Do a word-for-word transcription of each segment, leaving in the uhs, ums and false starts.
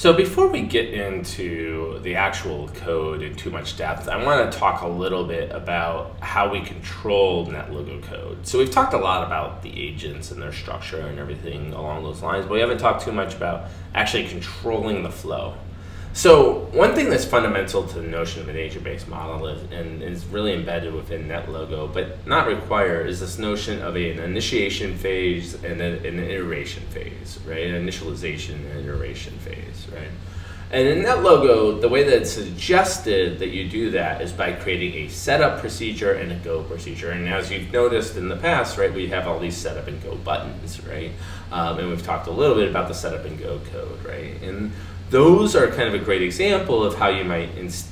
So before we get into the actual code in too much depth, I want to talk a little bit about how we control NetLogo code. So we've talked a lot about the agents and their structure and everything along those lines, but we haven't talked too much about actually controlling the flow. So one thing that's fundamental to the notion of an agent-based model is, and is really embedded within NetLogo, but not required, is this notion of an initiation phase and a, an iteration phase, right? An initialization and iteration phase, right? And in NetLogo, the way that it's suggested that you do that is by creating a setup procedure and a go procedure. And as you've noticed in the past, right, we have all these setup and go buttons, right? Um, and we've talked a little bit about the setup and go code, right? And those are kind of a great example of how you might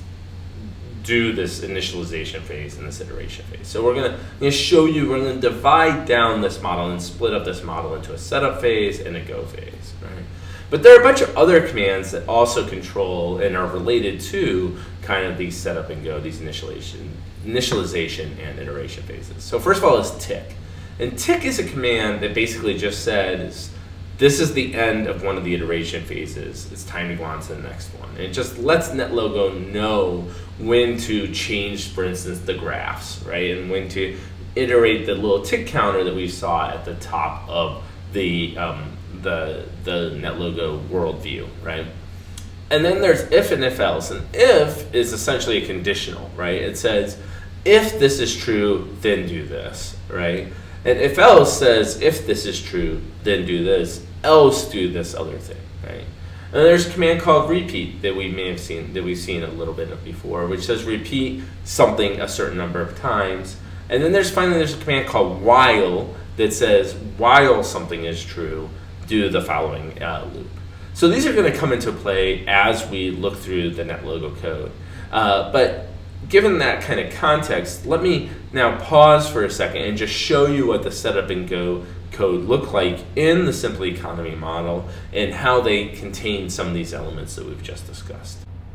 do this initialization phase and this iteration phase. So we're going to show you, we're going to divide down this model and split up this model into a setup phase and a go phase, right? But there are a bunch of other commands that also control and are related to kind of these setup and go, these initialization, initialization and iteration phases. So first of all is tick. And tick is a command that basically just says, this is the end of one of the iteration phases. It's time to go on to the next one. And it just lets NetLogo know when to change, for instance, the graphs, right? And when to iterate the little tick counter that we saw at the top of the, um, the, the NetLogo world view, right? And then there's if and if else. And if is essentially a conditional, right? It says, if this is true, then do this, right? And if else says, if this is true, then do this, else do this other thing, right? And there's a command called repeat that we may have seen, that we've seen a little bit of before, which says repeat something a certain number of times. And then there's finally there's a command called while that says, while something is true, do the following uh, loop. So these are going to come into play as we look through the NetLogo code. Uh, but given that kind of context, let me now pause for a second and just show you what the setup and go code look like in the simple economy model and how they contain some of these elements that we've just discussed.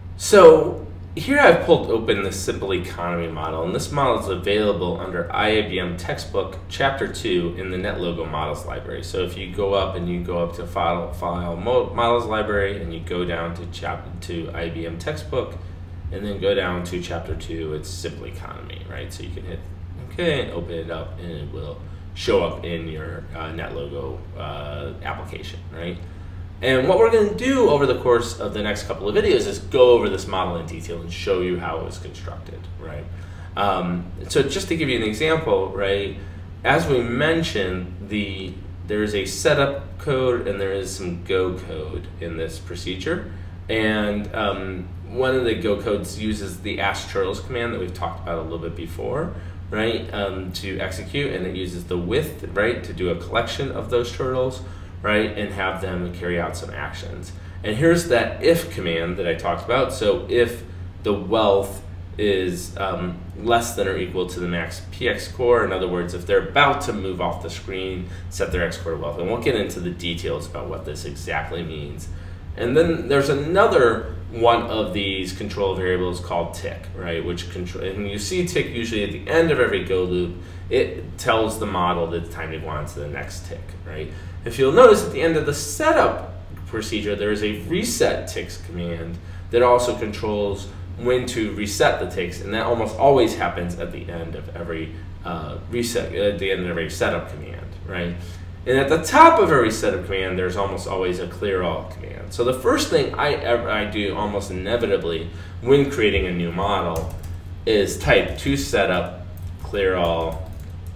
So here I've pulled open the simple economy model, and this model is available under I B M textbook chapter two in the NetLogo models library. So if you go up and you go up to file, file models library and you go down to chapter to I B M textbook, and then go down to chapter two, it's simple economy, right? So you can hit OK and open it up, and it will show up in your uh, NetLogo uh, application, right? And what we're going to do over the course of the next couple of videos is go over this model in detail and show you how it was constructed, right? Um, so just to give you an example, right? As we mentioned, the there is a setup code and there is some go code in this procedure, and um, one of the go codes uses the ask turtles command that we've talked about a little bit before, right, um, to execute, and it uses the with, right, to do a collection of those turtles, right, and have them carry out some actions. And here's that if command that I talked about. So if the wealth is um, less than or equal to the max P X score, in other words, if they're about to move off the screen, set their X score to wealth. And we'll get into the details about what this exactly means. And then there's another one of these control variables called tick, right? Which control, and you see tick usually at the end of every go loop. It tells the model that it's time to go on to the next tick, right? If you'll notice at the end of the setup procedure, there is a reset ticks command that also controls when to reset the ticks, and that almost always happens at the end of every uh, reset, at the end of every setup command, right? And at the top of every setup command, there's almost always a clear all command. So the first thing I ever I do almost inevitably when creating a new model is type to setup clear all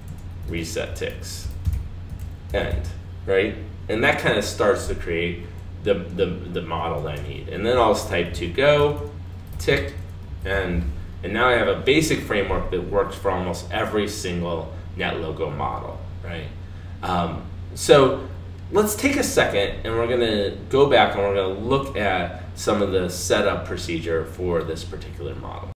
reset ticks end, right? And that kind of starts to create the, the, the model that I need. And then I'll type to go tick end, and now I have a basic framework that works for almost every single NetLogo model, right? Um, So let's take a second and we're going to go back and we're going to look at some of the setup procedure for this particular model.